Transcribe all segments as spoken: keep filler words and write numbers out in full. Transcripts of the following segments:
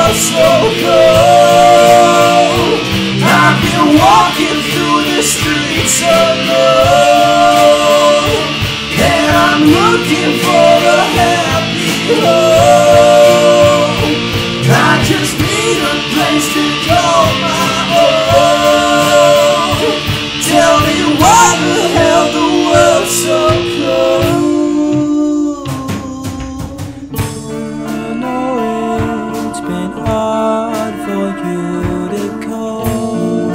world so cold. I've been walking through the streets alone, and I'm looking for a happy home. I just need a place to call my own. Tell me why the hell the world's so cold. I know it's been hard for you to cope.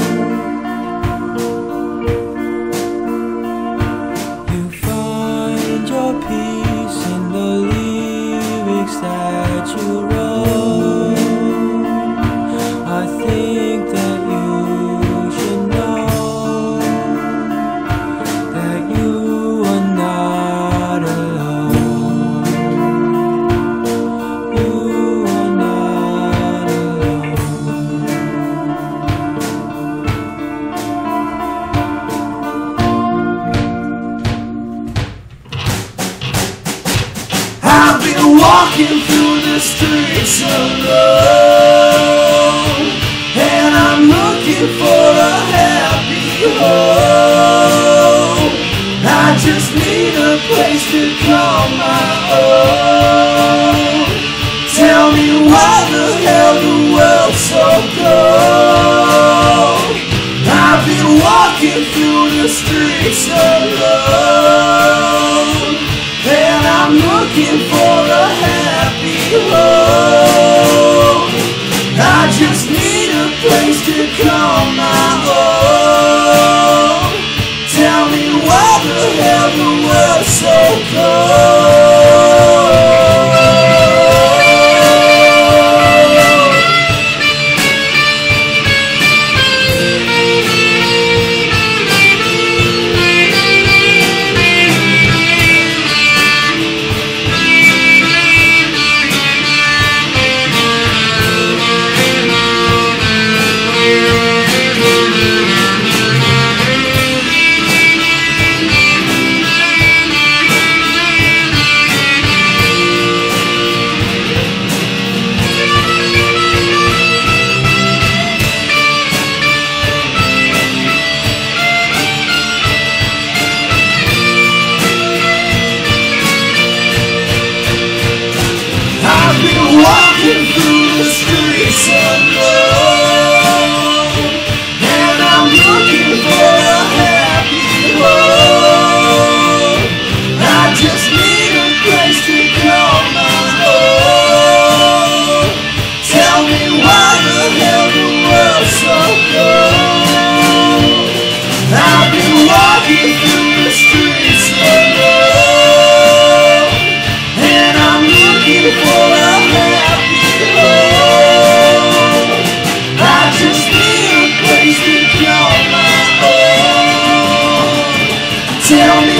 You find your peace in the lyrics that you wrote. I think that you should know that you are not alone. You are not alone. I've been walking through the streets alone, and I'm looking for a happy home. I just need a place to call my own. Tell me why the hell the world's so cold. I've been walking through the streets alone, and I'm looking for a happy home. I just need a place to call my own. Tell me why the hell the world's so cold. Walking through the streets alone, and I'm looking for a happy home. I just need a place to call my own. Tell me why the hell the world's so cold. I've been walking through the streets alone, and I'm looking for a tell me